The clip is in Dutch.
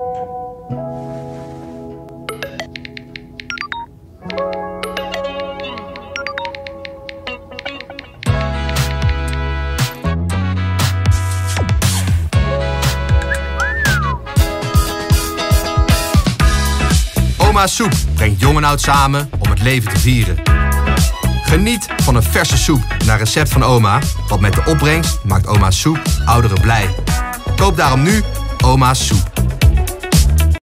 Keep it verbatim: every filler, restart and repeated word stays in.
Oma's Soep brengt jong en oud samen om het leven te vieren. Geniet van een verse soep naar recept van oma, want met de opbrengst maakt Oma's Soep ouderen blij. Koop daarom nu Oma's Soep.